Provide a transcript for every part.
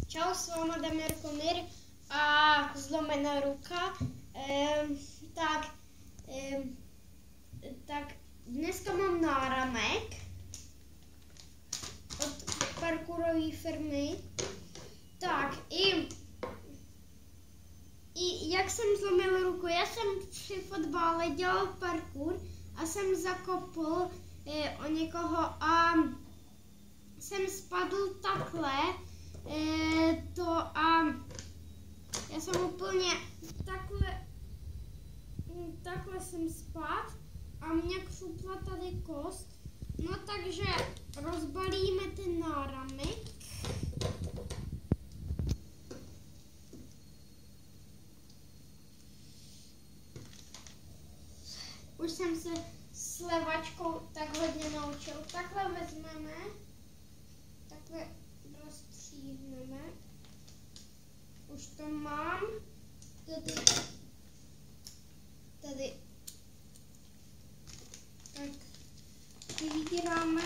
Čau, s váma Damir Komir a zlomená ruka. Tak dneska mám náramek od parkourové firmy. Tak i jak jsem zlomil ruku, já jsem při fotbale dělal parkour a jsem zakopl o někoho a jsem spadl takhle a já jsem úplně takhle jsem spadl a mě křupla tady kost. No takže rozbalíme ten náramek. Už jsem se s levačkou tak hodně naučil. Takhle vezmeme, takhle rozstříhneme. Už to mám. Tady. Tak vyvíráme.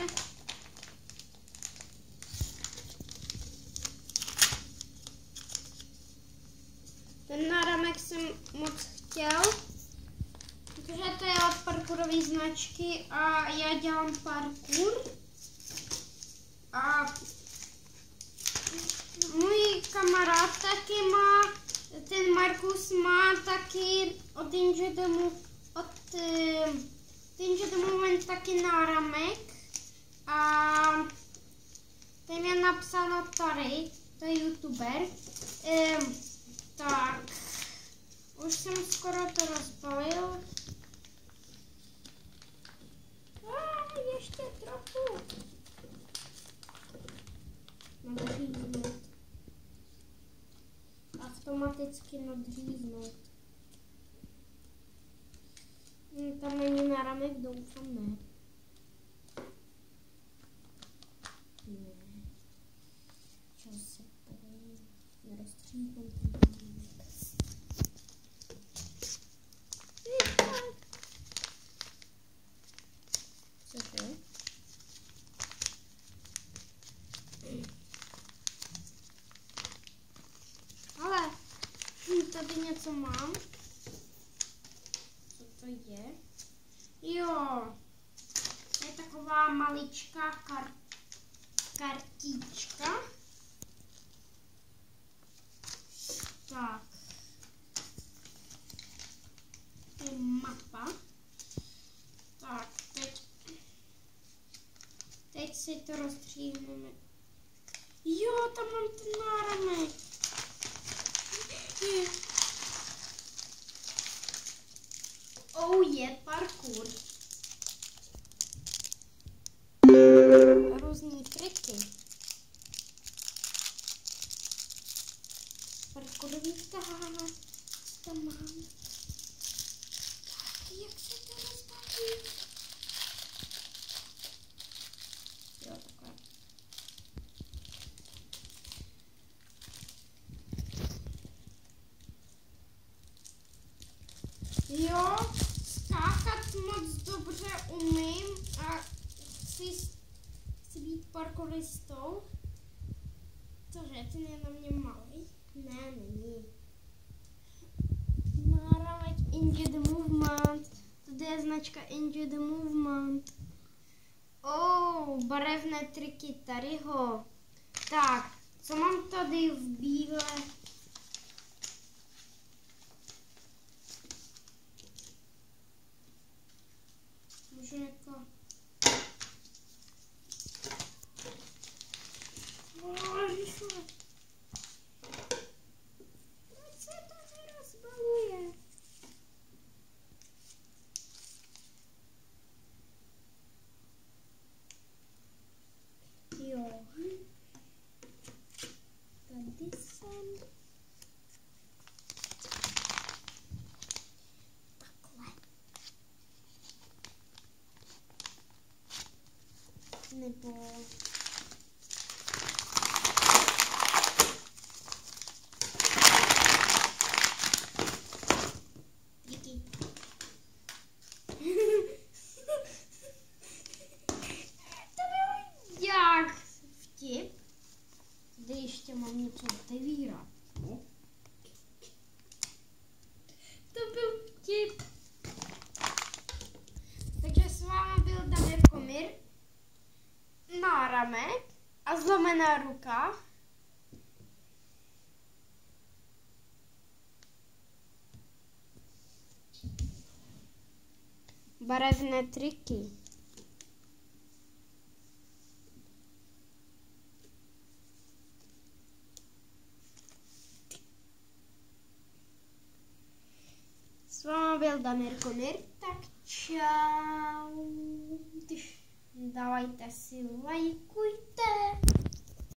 Ten náramek jsem moc chtěl, protože to je od parkourové značky a já dělám parkour. A můj kamarád taky má, ten Markus má taky od Inge the Movement taky náramek. A ten je napsáno tady, to je youtuber. Tak, už jsem skoro to rozbalil. Ještě trochu. Nadříznout. Automaticky nadříznout. Tam není náramek, doufám, ne. Ne. Čas se tady nerozstříhám ten náramek. Cože? Ale tady něco mám. Co to je? Jo, to je taková maličká kartička. Tak. To je mapa. Tak, teď si to rozstříhneme. Jo, tam mám ten náramek. Oh, je parkour. Různý triky. Parkourový tahák. Co tam mám? Tak, jak se to rozbaví? Jo, takhle. Jo, skákat moc dobře umím a chci být parkouristou. Cože, ten je na mě malý? Ne, není. Náramek Inge the Movement. Tady je značka Inge the Movement. Oh, barevné triky tadyho. Tak, co mám tady v bílé? Můžu jako... Proč se to nerozbaluje? Jo. Tady jsem... ještě mám něco otevírat. No. To byl vtip. Takže s vámi byl Damir Komir, náramek a zlomená ruka. Barevné triky. S vámi byl Damir Komir, tak čau. Dávajte si, lajkujte.